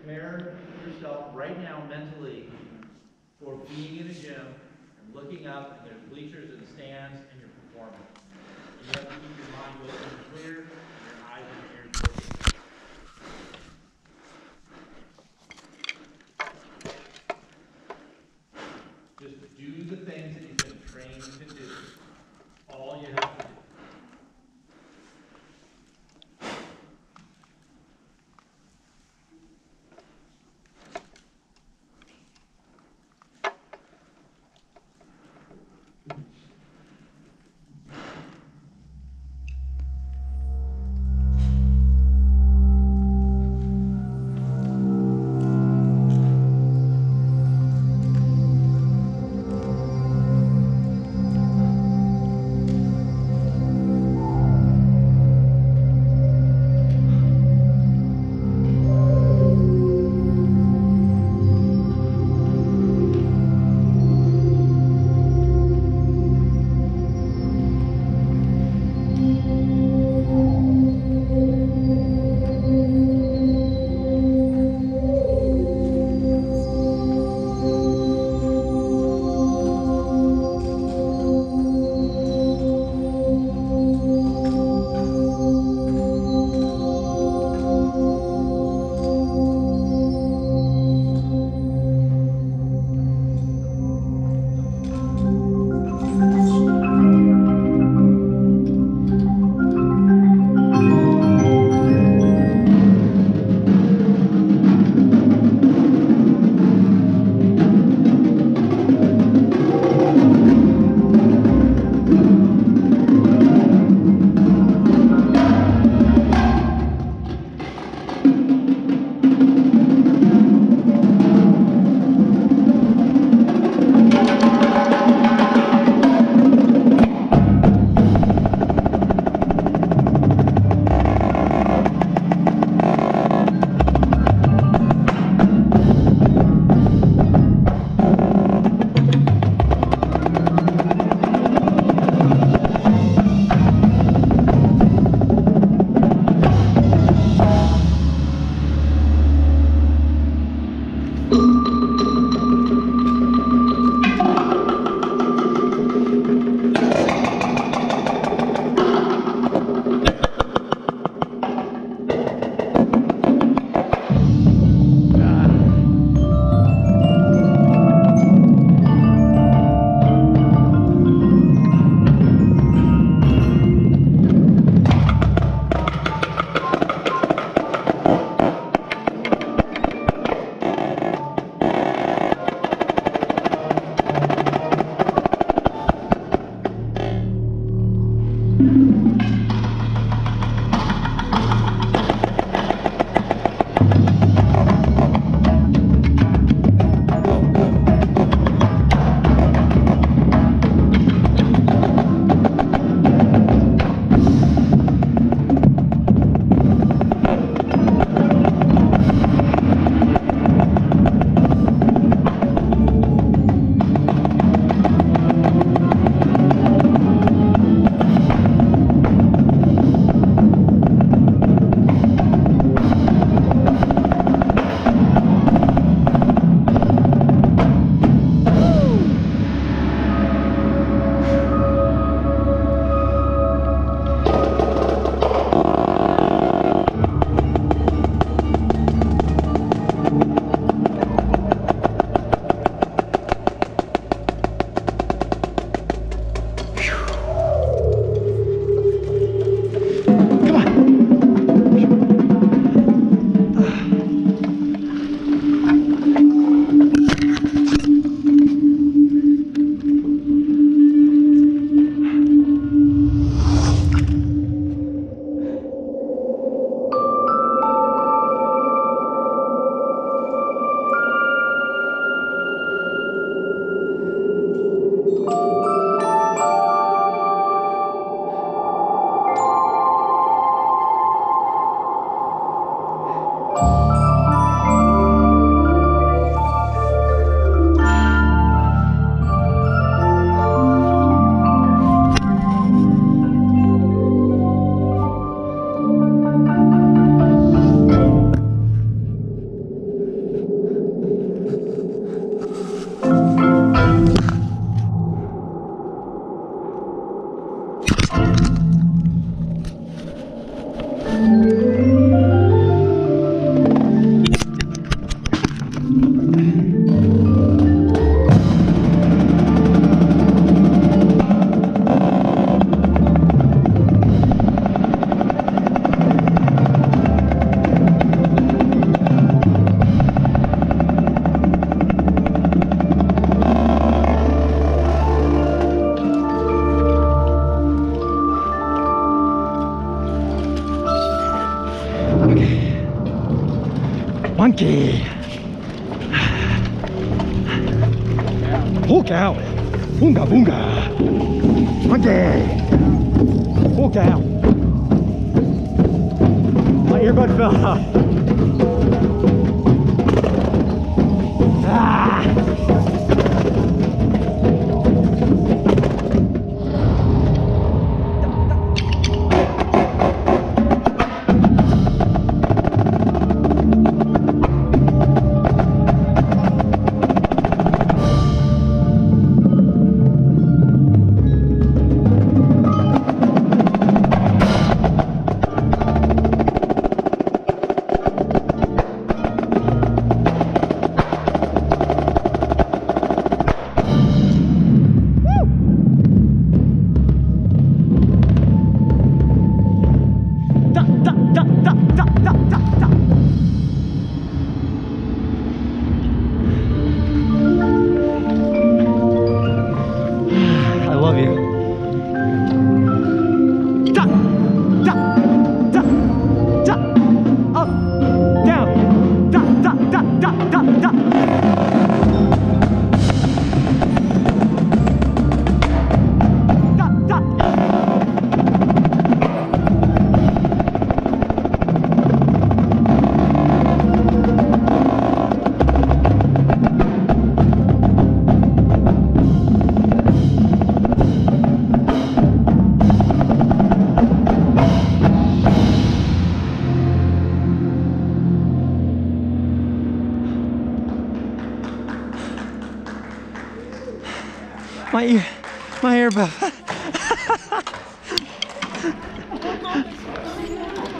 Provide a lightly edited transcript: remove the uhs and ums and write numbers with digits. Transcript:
prepare yourself right now mentally for being in a gym and looking up, and there's bleachers and stands, and you're performing. And you have to keep your mind open and clear, and your eyes and your ears working. Just do the things that you've been trained to do. All you have to do. Monkey. Hulk out. Boonga boonga. Monkey. Hulk out. My earbud fell off. Ah. I love you. Da, da, da, da, up, down, da, da, da, da, da, da. Da, da. My earbud.